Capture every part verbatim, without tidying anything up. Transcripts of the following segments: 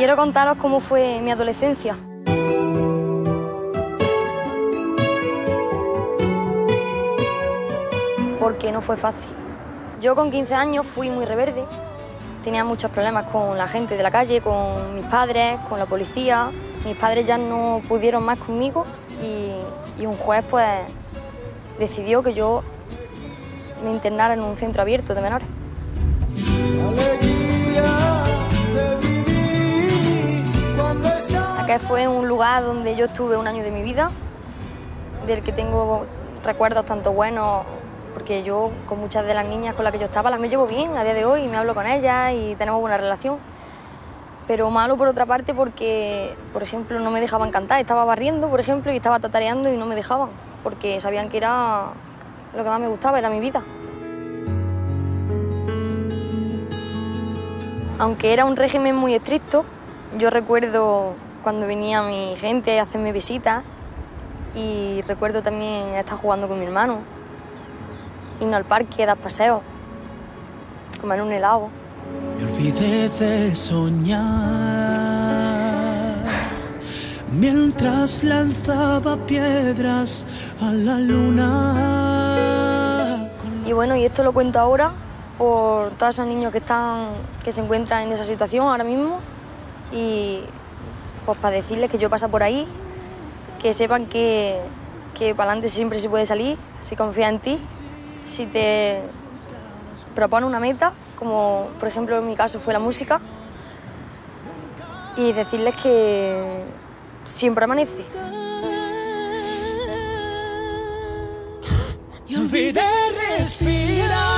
Quiero contaros cómo fue mi adolescencia. Porque no fue fácil. Yo con quince años fui muy rebelde. Tenía muchos problemas con la gente de la calle, con mis padres, con la policía. Mis padres ya no pudieron más conmigo y, y un juez pues decidió que yo me internara en un centro abierto de menores. Acá fue un lugar donde yo estuve un año de mi vida, del que tengo recuerdos tanto buenos, porque yo con muchas de las niñas con las que yo estaba las me llevo bien a día de hoy, me hablo con ellas y tenemos buena relación. Pero malo por otra parte porque, por ejemplo, no me dejaban cantar. Estaba barriendo, por ejemplo, y estaba tatareando y no me dejaban, porque sabían que era lo que más me gustaba, era mi vida. Aunque era un régimen muy estricto, yo recuerdo cuando venía mi gente a hacerme visitas y recuerdo también estar jugando con mi hermano, irnos al parque, dar paseos, comer un helado. Me olvidé de soñar mientras lanzaba piedras a la luna. Y bueno, y esto lo cuento ahora por todos esos niños que están, que se encuentran en esa situación ahora mismo y pues para decirles que yo paso por ahí, que sepan que, que para adelante siempre se puede salir, si confías en ti, si te propones una meta, como por ejemplo en mi caso fue la música, y decirles que siempre amanece. Y olvidé respirar.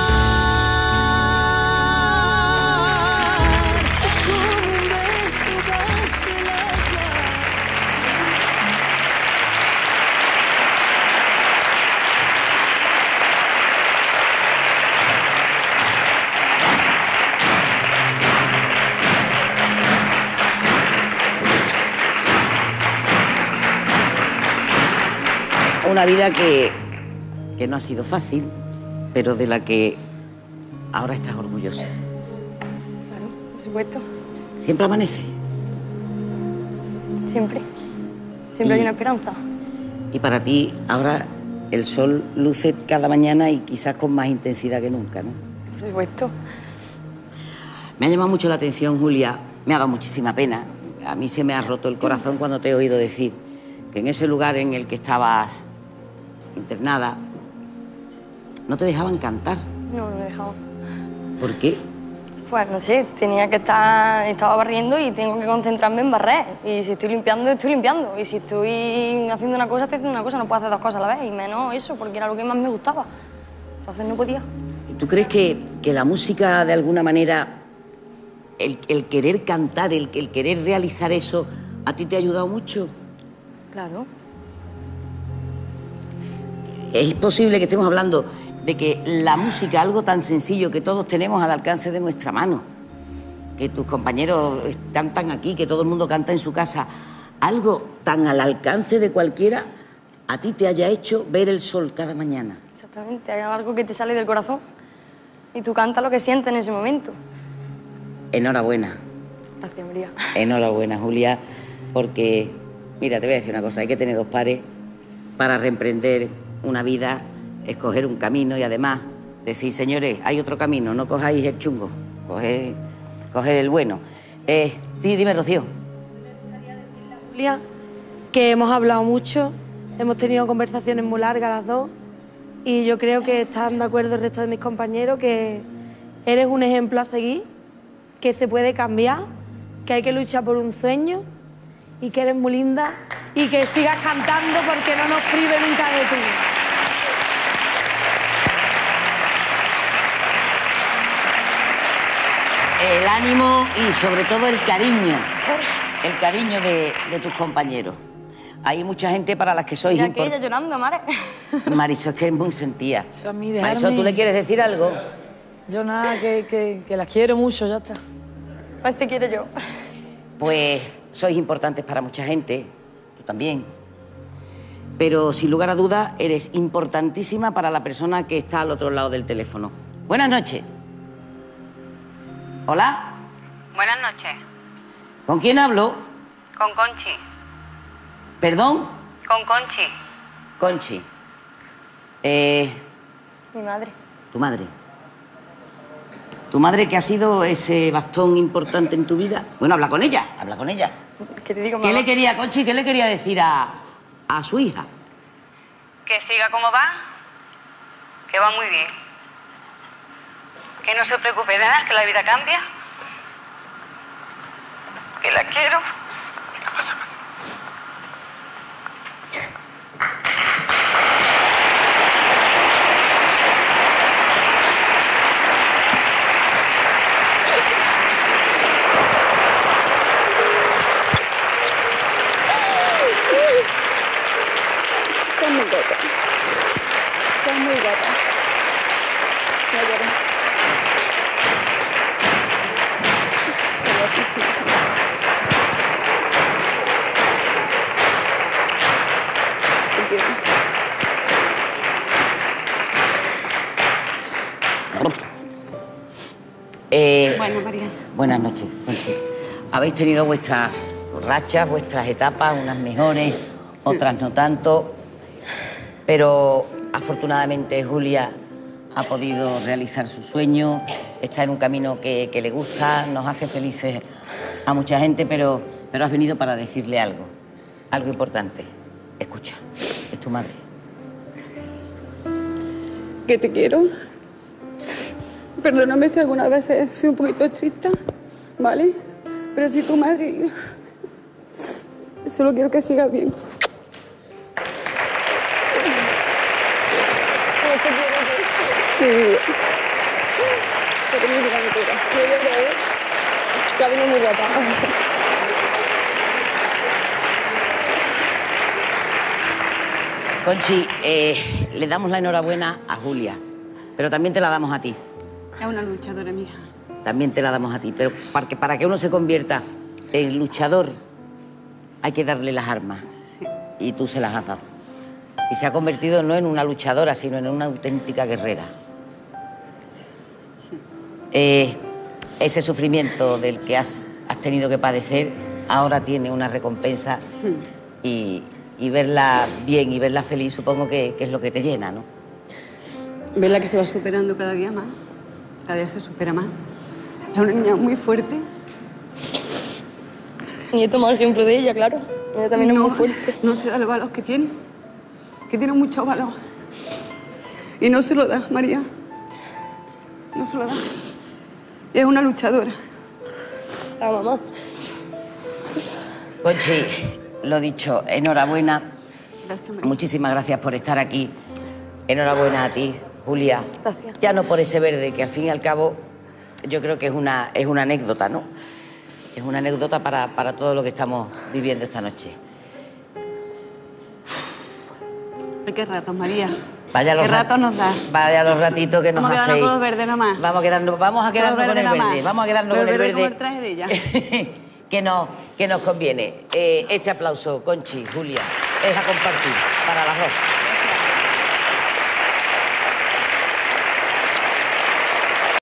Una vida que, que no ha sido fácil, pero de la que ahora estás orgullosa. Claro, por supuesto. ¿Siempre amanece? Siempre. Siempre hay una esperanza. Y para ti ahora el sol luce cada mañana y quizás con más intensidad que nunca, ¿no? Por supuesto. Me ha llamado mucho la atención, Julia, me ha dado muchísima pena. A mí se me ha roto el corazón cuando te he oído decir que en ese lugar en el que estabas internada, no te dejaban cantar. No, no me dejaban. ¿Por qué? Pues no sé, tenía que estar, estaba barriendo y tengo que concentrarme en barrer. Y si estoy limpiando, estoy limpiando. Y si estoy haciendo una cosa, estoy haciendo una cosa. No puedo hacer dos cosas a la vez, y menos eso, porque era lo que más me gustaba. Entonces no podía. ¿Tú crees que, que la música, de alguna manera, el, el querer cantar, el, el querer realizar eso, a ti te ha ayudado mucho? Claro. Es posible que estemos hablando de que la música, algo tan sencillo que todos tenemos al alcance de nuestra mano, que tus compañeros cantan aquí, que todo el mundo canta en su casa, algo tan al alcance de cualquiera, a ti te haya hecho ver el sol cada mañana. Exactamente, hay algo que te sale del corazón y tú cantas lo que sientes en ese momento. Enhorabuena. Gracias, María. Enhorabuena, Julia, porque, mira, te voy a decir una cosa, hay que tener dos pares para reemprender una vida, escoger un camino y además decir, señores, hay otro camino, no cojáis el chungo, coged, coged el bueno. Eh, dime, Rocío. Julia, que hemos hablado mucho, hemos tenido conversaciones muy largas las dos y yo creo que están de acuerdo el resto de mis compañeros que eres un ejemplo a seguir, que se puede cambiar, que hay que luchar por un sueño y que eres muy linda y que sigas cantando porque no nos prive nunca de ti. El ánimo y sobre todo el cariño, el cariño de, de tus compañeros. Hay mucha gente para las que sois importantes. Ella llorando, Mare. Marisol, es que es muy sentida. A mí dejarme... Marisol, ¿tú le quieres decir algo? Yo nada, que, que, que las quiero mucho, ya está. Pues te quiero yo. Pues sois importantes para mucha gente, tú también. Pero sin lugar a dudas, eres importantísima para la persona que está al otro lado del teléfono. Buenas noches. ¿Hola? Buenas noches. ¿Con quién hablo? Con Conchi. ¿Perdón? Con Conchi. Conchi. Eh, Mi madre. tu madre. ¿Tu madre que ha sido ese bastón importante en tu vida? Bueno, habla con ella, habla con ella. ¿Qué te digo, ¿Qué mamá? le quería, Conchi, qué le quería decir a, a su hija? Que siga como va, que va muy bien. Que no se preocupe de nada, que la vida cambia. Que la quiero. Está muy gata. Está muy gata. No llores. Está guapísima. Te quiero. Eh, Bueno, María. Buenas noches, Conchi. Habéis tenido vuestras rachas, vuestras etapas, unas mejores, otras no tanto, pero afortunadamente Julia ha podido realizar su sueño, está en un camino que, que le gusta, nos hace felices a mucha gente, pero, pero has venido para decirle algo, algo importante. Escucha, es tu madre. Que te quiero. Perdóname si alguna vez soy un poquito estricta, ¿vale? Pero si tu madre... Solo quiero que sigas bien. Mi vida. Pero mi vida me tira. Me voy a traer. La vino muy guapa. Conchi, eh, le damos la enhorabuena a Julia, pero también te la damos a ti. Es una luchadora, mija. También te la damos a ti, pero para que, para que uno se convierta en luchador hay que darle las armas. Sí. Y tú se las has dado. Y se ha convertido no en una luchadora, sino en una auténtica guerrera. Eh, ese sufrimiento del que has, has tenido que padecer ahora tiene una recompensa y, y verla bien y verla feliz supongo que, que es lo que te llena, ¿no? Verla que se va superando cada día más. Cada día se supera más. Es una niña muy fuerte. Y he tomado ejemplo de ella, claro. Ella también es muy fuerte. No se da el valor que tiene. Que tiene mucho valor. Y no se lo da, María. No se lo da. Es una luchadora. La mamá. Conchi, lo dicho, enhorabuena. Gracias, María. Muchísimas gracias por estar aquí. Enhorabuena a ti, Julia. Gracias. Ya no por ese verde, que al fin y al cabo yo creo que es una, es una anécdota, ¿no? Es una anécdota para, para todo lo que estamos viviendo esta noche. Ay, qué ratos, María. Vaya los ¿Qué rato rat- nos da? Vaya los ratitos que nos Vamos a quedarnos hacéis. con los verdes nada más. Vamos a quedarnos, vamos a quedarnos Con con los el verdes nada verde. más. Vamos a quedarnos Pero con el verde verde. como el traje de ella. que, nos, que nos conviene. Eh, este aplauso, Conchi, Julia, es a compartir para las dos.